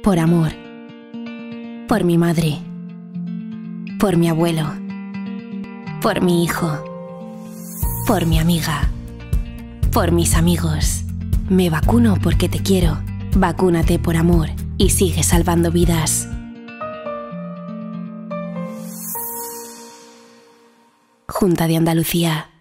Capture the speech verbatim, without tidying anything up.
Por amor. Por mi madre. Por mi abuelo. Por mi hijo. Por mi amiga. Por mis amigos. Me vacuno porque te quiero. Vacúnate por amor y sigue salvando vidas. Junta de Andalucía.